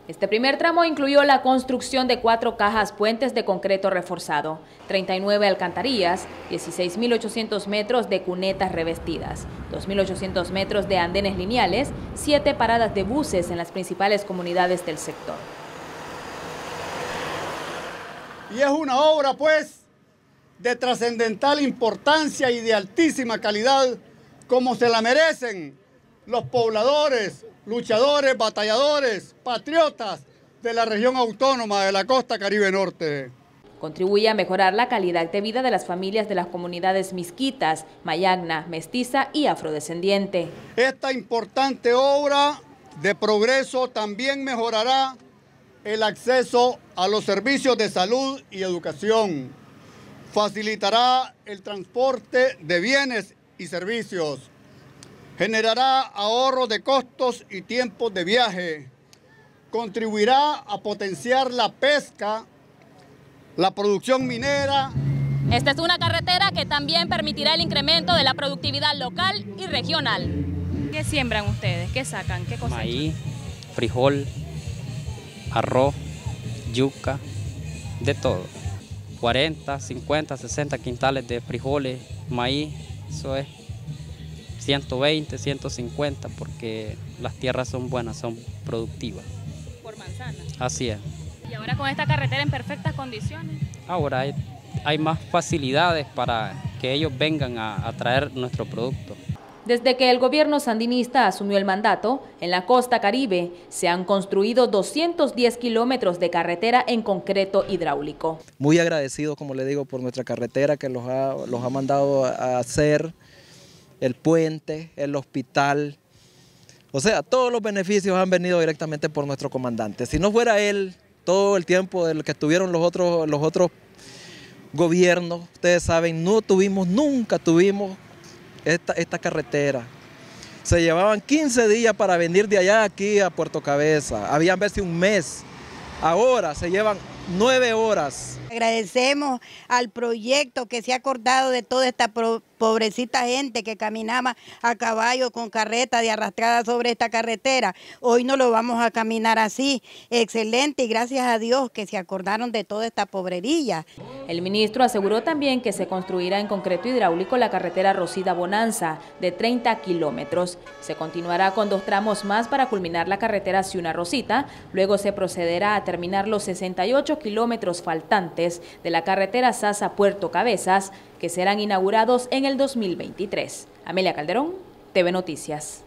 Este primer tramo incluyó la construcción de 4 cajas puentes de concreto reforzado, 39 alcantarillas, 16.800 metros de cunetas revestidas, 2.800 metros de andenes lineales, 7 paradas de buses en las principales comunidades del sector. Y es una obra, pues, de trascendental importancia y de altísima calidad, como se la merecen los pobladores, luchadores, batalladores, patriotas de la región autónoma de la costa Caribe Norte. Contribuye a mejorar la calidad de vida de las familias de las comunidades misquitas, mayagna, mestiza y afrodescendiente. Esta importante obra de progreso también mejorará el acceso a los servicios de salud y educación. Facilitará el transporte de bienes y servicios. Generará ahorro de costos y tiempos de viaje. Contribuirá a potenciar la pesca, la producción minera. Esta es una carretera que también permitirá el incremento de la productividad local y regional. ¿Qué siembran ustedes? ¿Qué sacan? ¿Qué cosechan? Maíz, frijol, arroz, yuca, de todo. 40, 50, 60 quintales de frijoles, maíz, eso es 120, 150, porque las tierras son buenas, son productivas. Por manzana. Así es. ¿Y ahora con esta carretera en perfectas condiciones? Ahora hay más facilidades para que ellos vengan a traer nuestro producto. Desde que el gobierno sandinista asumió el mandato, en la costa Caribe se han construido 210 kilómetros de carretera en concreto hidráulico. Muy agradecido, como le digo, por nuestra carretera que los ha mandado a hacer, el puente, el hospital. O sea, todos los beneficios han venido directamente por nuestro comandante. Si no fuera él, todo el tiempo del que estuvieron los otros gobiernos, ustedes saben, nunca tuvimos esta carretera. Se llevaban 15 días para venir de allá aquí a Puerto Cabeza. Habían veces un mes. Ahora se llevan 9 horas. Agradecemos al proyecto que se ha acordado de toda esta pobrecita gente que caminaba a caballo con carreta de arrastrada sobre esta carretera. Hoy no lo vamos a caminar así. Excelente, y gracias a Dios que se acordaron de toda esta pobrerilla. El ministro aseguró también que se construirá en concreto hidráulico la carretera Rosida-Bonanza de 30 kilómetros. Se continuará con 2 tramos más para culminar la carretera Ciuna-Rosita. Luego se procederá a terminar los 68 kilómetros faltantes de la carretera Sasa-Puerto Cabezas, que serán inaugurados en el 2023. Amelia Calderón, TV Noticias.